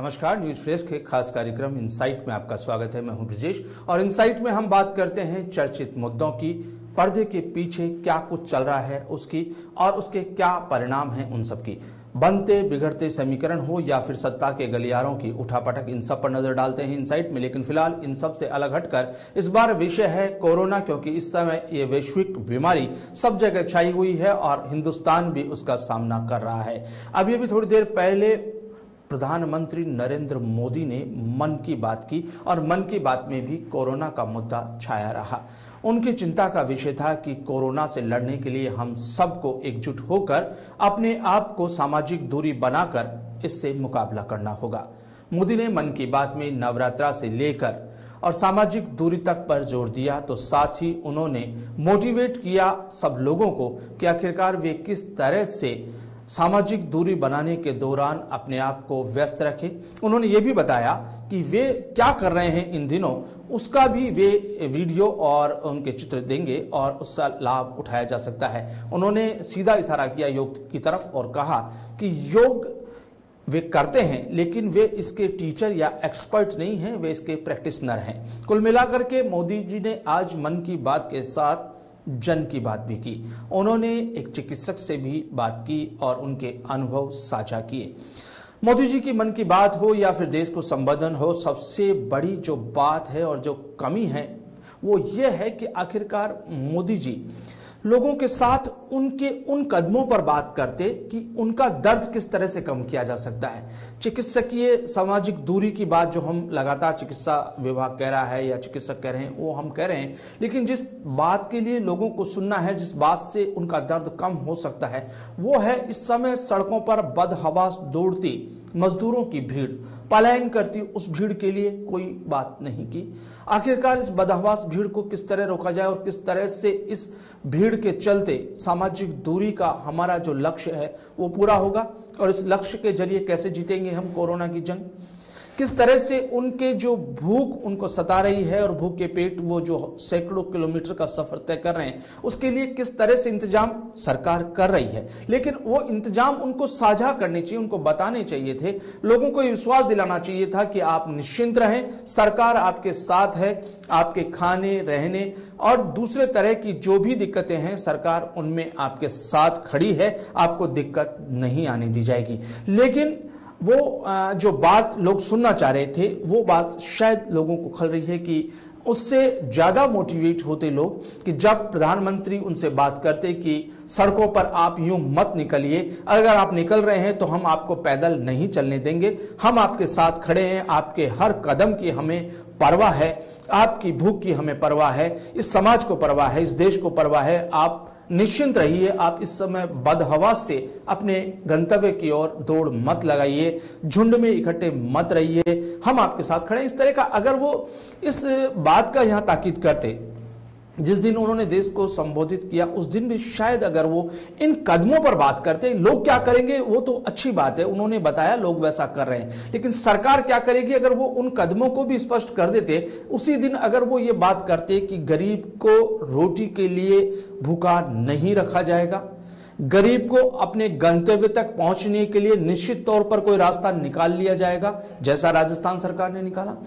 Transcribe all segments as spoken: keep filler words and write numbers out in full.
नमस्कार, news fresh के खास कार्यक्रम इनसाइट में आपका स्वागत है। मैं हूं ब्रजेश और इनसाइट में हम बात करते हैं चर्चित मुद्दों की, पर्दे के पीछे क्या कुछ चल रहा है उसकी और उसके क्या परिणाम हैं उन सब की। बनते बिगड़ते समीकरण हो या फिर सत्ता के गलियारों की उठापटक, इन सब पर नजर डालते हैं इनसाइट में। लेकिन फिलहाल इन सब से अलग हटकर इस बार विषय है कोरोना, क्योंकि इस समय ये वैश्विक बीमारी सब जगह छाई हुई है और हिंदुस्तान भी उसका सामना कर रहा है। अभी अभी थोड़ी देर पहले प्रधानमंत्री नरेंद्र मोदी ने मन की बात की और मन की बात में भी कोरोना का मुद्दा छाया रहा। उनकी चिंता का विषय था कि कोरोना से लड़ने के लिए हम सबको एकजुट होकर अपने आप को सामाजिक दूरी बनाकर इससे मुकाबला करना होगा। मोदी ने मन की बात में नवरात्रा से लेकर और सामाजिक दूरी तक पर जोर दिया, तो साथ ही उन्होंने मोटिवेट किया सब लोगों को कि आखिरकार वे किस तरह से सामाजिक दूरी बनाने के दौरान अपने आप को व्यस्त रखें। उन्होंने ये भी बताया कि वे क्या कर रहे हैं इन दिनों, उसका भी वे वीडियो और उनके चित्र देंगे और उसका लाभ उठाया जा सकता है। उन्होंने सीधा इशारा किया योग की तरफ और कहा कि योग वे करते हैं लेकिन वे इसके टीचर या एक्सपर्ट नहीं हैं, वे इसके प्रैक्टिशनर हैं। कुल मिलाकर के मोदी जी ने आज मन की बात के साथ जन की बात भी की। उन्होंने एक चिकित्सक से भी बात की और उनके अनुभव साझा किए। मोदी जी की मन की बात हो या फिर देश को संबोधन हो, सबसे बड़ी जो बात है और जो कमी है वो ये है कि आखिरकार मोदी जी लोगों के साथ उनके उन कदमों पर बात करते कि उनका दर्द किस तरह से कम किया जा सकता है। चिकित्सकीय सामाजिक दूरी की बात जो हम लगातार चिकित्सा विभाग कह रहा है या चिकित्सक कह रहे हैं वो हम कह रहे हैं, लेकिन जिस बात के लिए लोगों को सुनना है, जिस बात से उनका दर्द कम हो सकता है, वो है इस समय सड़कों पर बदहवास दौड़ती मजदूरों की भीड़, पलायन करती उस भीड़ के लिए कोई बात नहीं की। आखिरकार इस बदहवास भीड़ को किस तरह रोका जाए और किस तरह से इस भीड़ के चलते सामाजिक दूरी का हमारा जो लक्ष्य है वो पूरा होगा और इस लक्ष्य के जरिए कैसे जीतेंगे हम कोरोना की जंग। किस तरह से उनके जो भूख उनको सता रही है और भूख के पेट वो जो सैकड़ों किलोमीटर का सफर तय कर रहे हैं उसके लिए किस तरह से इंतजाम सरकार कर रही है, लेकिन वो इंतजाम उनको साझा करने चाहिए, उनको बताने चाहिए थे, लोगों को विश्वास दिलाना चाहिए था कि आप निश्चिंत रहें, सरकार आपके साथ है, आपके खाने रहने और दूसरे तरह की जो भी दिक्कतें हैं सरकार उनमें आपके साथ खड़ी है, आपको दिक्कत नहीं आने दी जाएगी। लेकिन वो जो बात लोग सुनना चाह रहे थे वो बात शायद लोगों को खल रही है कि उससे ज्यादा मोटिवेट होते लोग कि जब प्रधानमंत्री उनसे बात करते कि सड़कों पर आप यूं मत निकलिए, अगर आप निकल रहे हैं तो हम आपको पैदल नहीं चलने देंगे, हम आपके साथ खड़े हैं, आपके हर कदम की हमें परवाह है, आपकी भूख की हमें परवाह है, इस समाज को परवाह है, इस देश को परवाह है, आप निश्चिंत रहिए, आप इस समय बदहवास से अपने गंतव्य की ओर दौड़ मत लगाइए, झुंड में इकट्ठे मत रहिए, हम आपके साथ खड़े हैं। इस तरह का अगर वो इस बात का यहां ताकीद करते जिस दिन उन्होंने देश को संबोधित किया, उस दिन भी शायद अगर वो इन कदमों पर बात करते, लोग क्या करेंगे वो तो अच्छी बात है, उन्होंने बताया लोग वैसा कर रहे हैं, लेकिन सरकार क्या करेगी अगर वो उन कदमों को भी स्पष्ट कर देते। उसी दिन अगर वो ये बात करते कि गरीब को रोटी के लिए भूखा नहीं रखा जाएगा, गरीब को अपने गंतव्य तक पहुंचने के लिए निश्चित तौर पर कोई रास्ता निकाल लिया जाएगा, जैसा राजस्थान सरकार ने निकाला।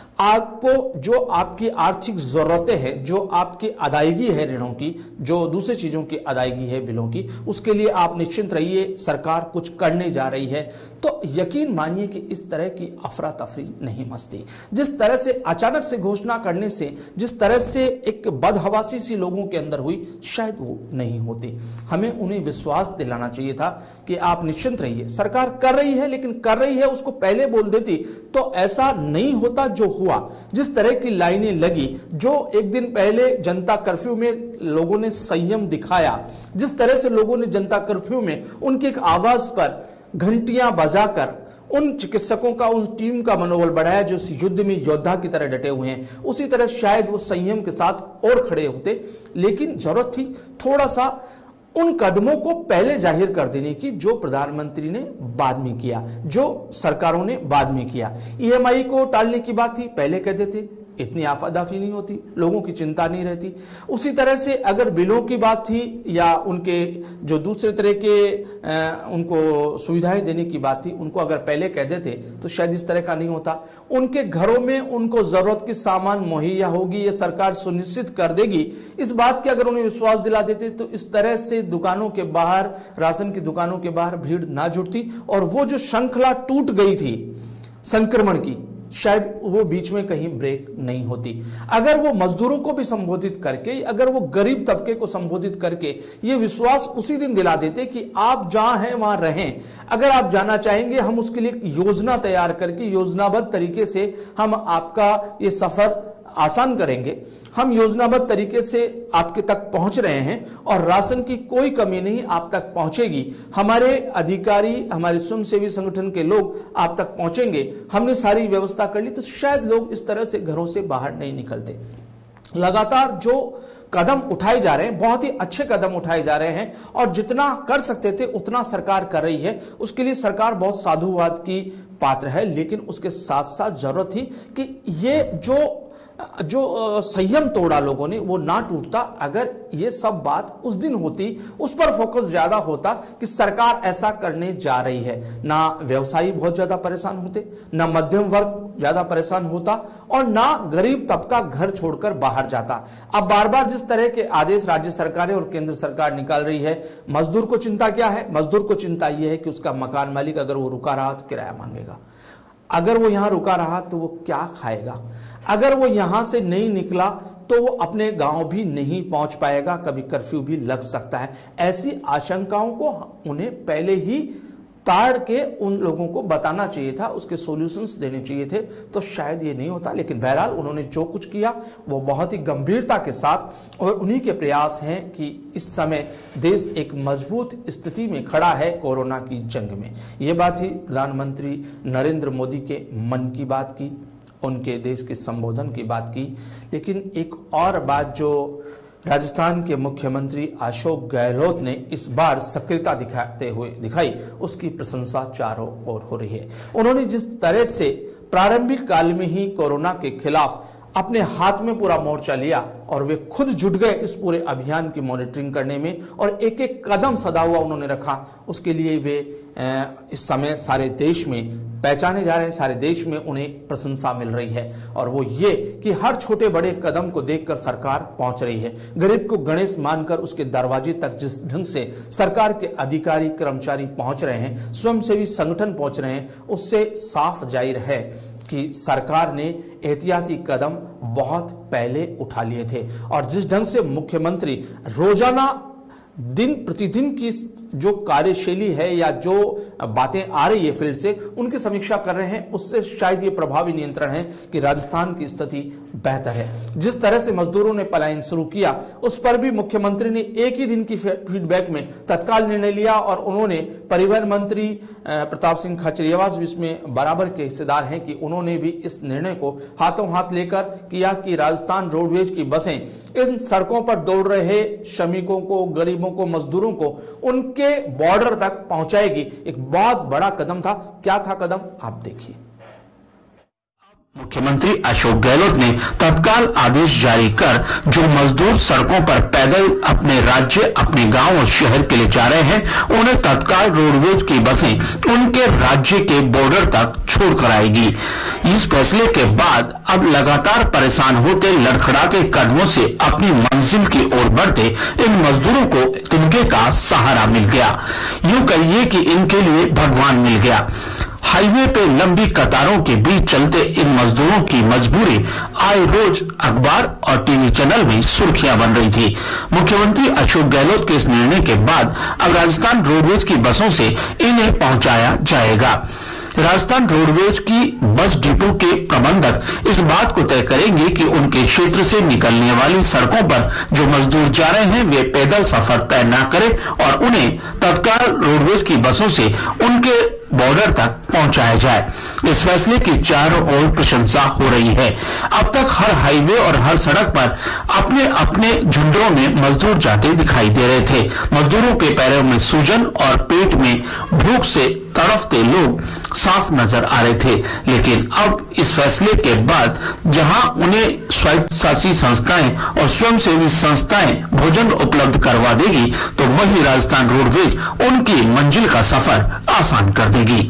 आपको जो आपकी आर्थिक जरूरतें हैं, जो आपकी अदायगी है ऋणों की, जो दूसरी चीजों की अदायगी है बिलों की, उसके लिए आप निश्चिंत रहिए, सरकार कुछ करने जा रही है। तो यकीन मानिए कि इस तरह की अफरा तफरी नहीं मचती। जिस तरह से अचानक से घोषणा करने से जिस तरह से एक बदहवासी सी लोगों के अंदर हुई, शायद वो नहीं होती। हमें उन्हें विश्वास दिलाना चाहिए था कि आप निश्चिंत रहिए, सरकार कर रही है, लेकिन कर रही है उसको पहले बोल देती तो ऐसा नहीं होता जो हुआ। जिस तरह की लाइनें लगी, जो एक दिन पहले जनता कर्फ्यू में लोगों ने संयम दिखाया, जिस तरह से लोगों ने जनता कर्फ्यू में उनकी एक आवाज पर घंटियां बजाकर उन चिकित्सकों का, उस टीम का मनोबल बढ़ाया जो इस युद्ध में योद्धा की तरह डटे हुए हैं, उसी तरह शायद वो संयम के साथ और खड़े होते। लेकिन जरूरत थी थोड़ा सा उन कदमों को पहले जाहिर कर देने की जो प्रधानमंत्री ने बाद में किया, जो सरकारों ने बाद में किया। ईएमआई को टालने की बात थी, पहले कह देते, इतनी आफादाफी नहीं होती, लोगों की चिंता नहीं रहती। उसी तरह से अगर बिलों की बात थी या उनके जो दूसरे तरह के उनको सुविधाएं देने की बात थी, उनको अगर पहले कह देते तो शायद इस तरह का नहीं होता। उनके घरों में उनको जरूरत की सामान मुहैया होगी, ये सरकार सुनिश्चित कर देगी, इस बात के अगर उन्हें विश्वास दिला देते तो इस तरह से दुकानों के बाहर, राशन की दुकानों के बाहर भीड़ ना जुटती और वो जो श्रृंखला टूट गई थी संक्रमण की, शायद वो बीच में कहीं ब्रेक नहीं होती। अगर वो मजदूरों को भी संबोधित करके, अगर वो गरीब तबके को संबोधित करके ये विश्वास उसी दिन दिला देते कि आप जहां हैं वहां रहें, अगर आप जाना चाहेंगे हम उसके लिए योजना तैयार करके योजनाबद्ध तरीके से हम आपका ये सफर आसान करेंगे, हम योजनाबद्ध तरीके से आपके तक पहुंच रहे हैं और राशन की कोई कमी नहीं आप तक पहुंचेगी, हमारे अधिकारी, हमारे स्वयंसेवी संगठन के लोग आप तक पहुंचेंगे, हमने सारी व्यवस्था कर ली, तो शायद लोग इस तरह से घरों से बाहर नहीं निकलते। लगातार जो कदम उठाए जा रहे हैं, बहुत ही अच्छे कदम उठाए जा रहे हैं और जितना कर सकते थे उतना सरकार कर रही है, उसके लिए सरकार बहुत साधुवाद की पात्र है। लेकिन उसके साथ साथ जरूरत थी कि ये जो जो संयम तोड़ा लोगों ने वो ना टूटता। अगर ये सब बात उस दिन होती, उस पर फोकस ज्यादा होता कि सरकार ऐसा करने जा रही है, ना व्यवसायी बहुत ज्यादा परेशान होते, ना मध्यम वर्ग ज्यादा परेशान होता और ना गरीब तबका घर छोड़कर बाहर जाता। अब बार बार जिस तरह के आदेश राज्य सरकारें और केंद्र सरकार निकाल रही है, मजदूर को चिंता क्या है? मजदूर को चिंता यह है कि उसका मकान मालिक अगर वो रुका रहा तो किराया मांगेगा, अगर वो यहां रुका रहा तो वो क्या खाएगा, अगर वो यहां से नहीं निकला तो वो अपने गांव भी नहीं पहुंच पाएगा, कभी कर्फ्यू भी लग सकता है। ऐसी आशंकाओं को उन्हें पहले ही ताड़ के उन लोगों को बताना चाहिए था, उसके सॉल्यूशंस देने चाहिए थे, तो शायद ये नहीं होता। लेकिन बहरहाल उन्होंने जो कुछ किया वो बहुत ही गंभीरता के साथ, और उन्हीं के प्रयास हैं कि इस समय देश एक मजबूत स्थिति में खड़ा है कोरोना की जंग में। ये बात ही प्रधानमंत्री नरेंद्र मोदी के मन की बात की, उनके देश के संबोधन की बात की। लेकिन एक और बात जो राजस्थान के मुख्यमंत्री अशोक गहलोत ने इस बार सक्रियता दिखाते हुए दिखाई, उसकी प्रशंसा चारों ओर हो रही है। उन्होंने जिस तरह से प्रारंभिक काल में ही कोरोना के खिलाफ अपने हाथ में पूरा मोर्चा लिया और वे खुद जुट गए इस पूरे अभियान की मॉनिटरिंग करने में और एक एक कदम सदा हुआ उन्होंने रखा, उसके लिए वे इस समय सारे देश में पहचाने जा रहे हैं, सारे देश में उन्हें प्रशंसा मिल रही है। और वो ये कि हर छोटे बड़े कदम को देखकर सरकार पहुंच रही है। गरीब को गणेश मानकर उसके दरवाजे तक जिस ढंग से सरकार के अधिकारी कर्मचारी पहुंच रहे हैं, स्वयंसेवी संगठन पहुंच रहे हैं, उससे साफ जाहिर है कि सरकार ने एहतियाती कदम बहुत पहले उठा लिए थे। और जिस ढंग से मुख्यमंत्री रोजाना दिन प्रतिदिन की जो कार्यशैली है या जो बातें आ रही है फील्ड से, उनकी समीक्षा कर रहे हैं, उससे शायद ये प्रभावी नियंत्रण है कि राजस्थान की स्थिति बेहतर है। जिस तरह से मजदूरों ने पलायन शुरू किया, उस पर भी मुख्यमंत्री ने एक ही दिन की फीडबैक में तत्काल निर्णय लिया और उन्होंने परिवहन मंत्री प्रताप सिंह खाचरियावास भी इसमें बराबर के हिस्सेदार हैं कि उन्होंने भी इस निर्णय को हाथों हाथ लेकर किया कि राजस्थान रोडवेज की बसें इन सड़कों पर दौड़ रहे श्रमिकों को, गरीबों को, मजदूरों को उनके बॉर्डर तक पहुंचाएगी। एक बहुत बड़ा कदम था। क्या था कदम, आप देखिए। मुख्यमंत्री अशोक गहलोत ने तत्काल आदेश जारी कर जो मजदूर सड़कों पर पैदल अपने राज्य, अपने गांव और शहर के लिए जा रहे हैं, उन्हें तत्काल रोडवेज की बसें उनके राज्य के बॉर्डर तक छोड़कर आएगी। इस फैसले के बाद अब लगातार परेशान होते, लड़खड़ाते कदमों से अपनी मंजिल की ओर बढ़ते इन मजदूरों को तिनके का सहारा मिल गया। यूं कहिए कि इनके लिए भगवान मिल गया। हाईवे पे लंबी कतारों के बीच चलते इन मजदूरों की मजबूरी आए रोज अखबार और टीवी चैनल में सुर्खियां बन रही थी। मुख्यमंत्री अशोक गहलोत के इस निर्णय के बाद अब राजस्थान रोडवेज की बसों से इन्हें पहुंचाया जाएगा। राजस्थान रोडवेज की बस डिपो के प्रबंधक इस बात को तय करेंगे कि उनके क्षेत्र से निकलने वाली सड़कों पर जो मजदूर जा रहे हैं वे पैदल सफर तय न करें और उन्हें तत्काल रोडवेज की बसों से उनके बॉर्डर तक पहुंचाया जाए। इस फैसले की चारों ओर प्रशंसा हो रही है। अब तक हर हाईवे और हर सड़क पर अपने अपने झुंडों में मजदूर जाते दिखाई दे रहे थे। मजदूरों के पैरों में सूजन और पेट में भूख से तड़फते लोग साफ नजर आ रहे थे। लेकिन अब इस फैसले के बाद जहां उन्हें स्वायत्तशासी संस्थाएं और स्वयंसेवी संस्थाएं भोजन उपलब्ध करवा देगी, तो वही राजस्थान रोडवेज उनकी मंजिल का सफर आसान कर देगी।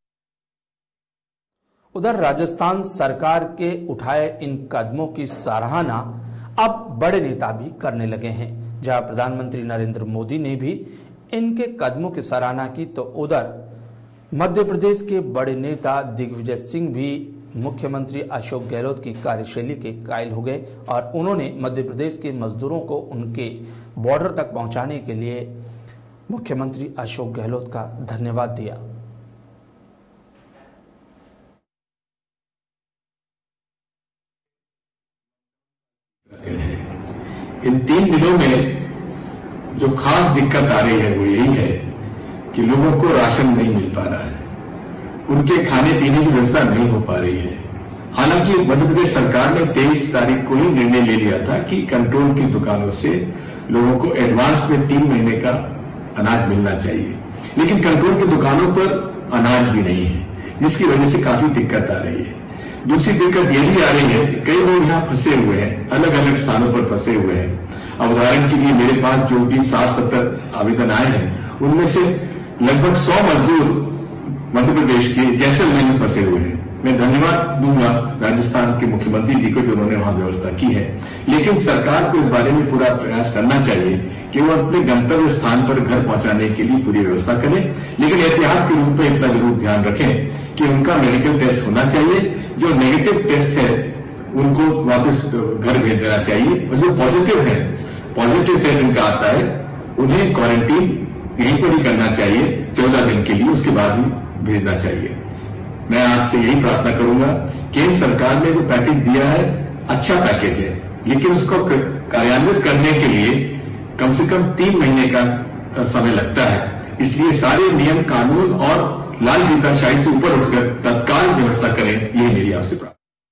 उधर राजस्थान सरकार के उठाए इन कदमों की सराहना अब बड़े नेता भी करने लगे हैं। जहां प्रधानमंत्री नरेंद्र मोदी ने भी इनके कदमों की सराहना की, तो उधर मध्य प्रदेश के बड़े नेता दिग्विजय सिंह भी मुख्यमंत्री अशोक गहलोत की कार्यशैली के कायल हो गए और उन्होंने मध्य प्रदेश के मजदूरों को उनके बॉर्डर तक पहुंचाने के लिए मुख्यमंत्री अशोक गहलोत का धन्यवाद दिया। इन तीन दिनों में जो खास दिक्कत आ रही है वो यही है कि लोगों को राशन नहीं मिल पा रहा है, उनके खाने पीने की व्यवस्था नहीं हो पा रही है। हालांकि मध्य प्रदेश सरकार ने तेईस तारीख को ही निर्णय ले लिया था कि कंट्रोल की दुकानों से लोगों को एडवांस में तीन महीने का अनाज मिलना चाहिए, लेकिन कंट्रोल की दुकानों पर अनाज भी नहीं है, जिसकी वजह से काफी दिक्कत आ रही है। दूसरी दिक्कत यह भी आ रही है कि कई लोग यहाँ फंसे हुए हैं, अलग अलग स्थानों पर फंसे हुए हैं। अब उदाहरण के लिए मेरे पास जो भी साठ सत्तर आवेदन आए हैं, उनमें से लगभग सौ मजदूर मध्य प्रदेश के जैसलमेर में फंसे हुए हैं। मैं धन्यवाद दूंगा राजस्थान के मुख्यमंत्री जी को जो उन्होंने वहां व्यवस्था की है, लेकिन सरकार को इस बारे में पूरा प्रयास करना चाहिए कि वो अपने गंतव्य स्थान पर घर पहुंचाने के लिए पूरी व्यवस्था करें, लेकिन एहतियात के रूप में इतना जरूर ध्यान रखें कि उनका मेडिकल टेस्ट होना चाहिए। जो नेगेटिव टेस्ट है उनको वापस घर भेज देना चाहिए, और जो पॉजिटिव है, पॉजिटिव टेस्ट इनका आता है, उन्हें क्वारंटीन यहीं पर ही करना चाहिए चौदह दिन के लिए, उसके बाद ही भेजना चाहिए। मैं आपसे यही प्रार्थना करूंगा, केंद्र सरकार ने जो पैकेज दिया है अच्छा पैकेज है, लेकिन उसको कार्यान्वित करने के लिए कम से कम तीन महीने का समय लगता है। इसलिए सारे नियम कानून और लाल फीताशाही से ऊपर उठकर तत्काल व्यवस्था करें, यही मेरी आपसे प्रार्थना।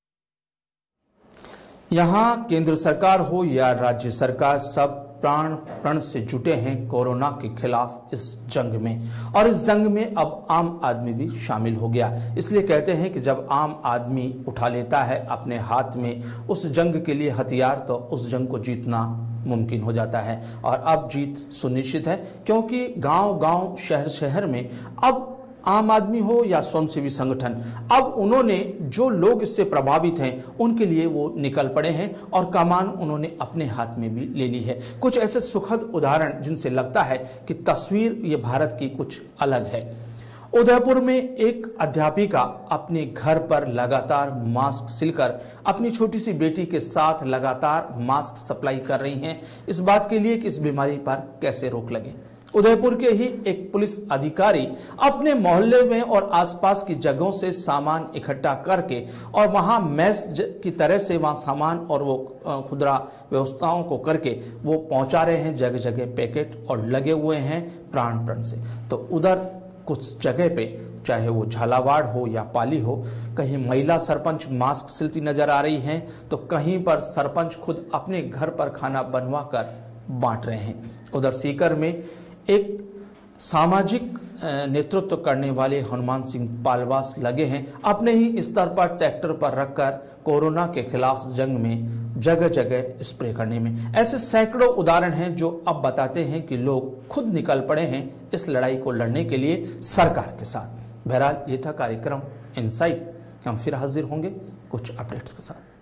यहाँ केंद्र सरकार हो या राज्य सरकार, सब प्राण प्रण से जुटे हैं कोरोना के खिलाफ इस जंग में, और इस जंग में अब आम आदमी भी शामिल हो गया। इसलिए कहते हैं कि जब आम आदमी उठा लेता है अपने हाथ में उस जंग के लिए हथियार, तो उस जंग को जीतना मुमकिन हो जाता है। और अब जीत सुनिश्चित है, क्योंकि गांव गांव शहर शहर में अब आम आदमी हो या स्वयंसेवी संगठन, अब उन्होंने जो लोग इससे प्रभावित हैं उनके लिए वो निकल पड़े हैं और कमान उन्होंने अपने हाथ में भी ले ली है। कुछ ऐसे सुखद उदाहरण जिनसे लगता है कि तस्वीर ये भारत की कुछ अलग है। उदयपुर में एक अध्यापिका अपने घर पर लगातार मास्क सिलकर अपनी छोटी सी बेटी के साथ लगातार मास्क सप्लाई कर रही हैं, इस बात के लिए कि इस बीमारी पर कैसे रोक लगे। उदयपुर के ही एक पुलिस अधिकारी अपने मोहल्ले में और आसपास की जगहों से सामान इकट्ठा करके और वहां मैस की तरह से वहां सामान और वो खुदरा व्यवस्थाओं को करके वो पहुंचा रहे हैं जगह जगह पैकेट, और लगे हुए हैं प्राण प्रण से। तो उधर कुछ जगह पे, चाहे वो झालावाड़ हो या पाली हो, कहीं महिला सरपंच मास्क सिलती नजर आ रही हैं, तो कहीं पर सरपंच खुद अपने घर पर खाना बनवा कर बांट रहे हैं। उधर सीकर में एक सामाजिक नेतृत्व करने वाले हनुमान सिंह पालवास लगे हैं अपने ही स्तर पर ट्रैक्टर पर रखकर कोरोना के खिलाफ जंग में जगह जगह स्प्रे करने में। ऐसे सैकड़ों उदाहरण हैं जो अब बताते हैं कि लोग खुद निकल पड़े हैं इस लड़ाई को लड़ने के लिए सरकार के साथ। बहरहाल ये था कार्यक्रम इनसाइट, हम फिर हाजिर होंगे कुछ अपडेट्स के साथ।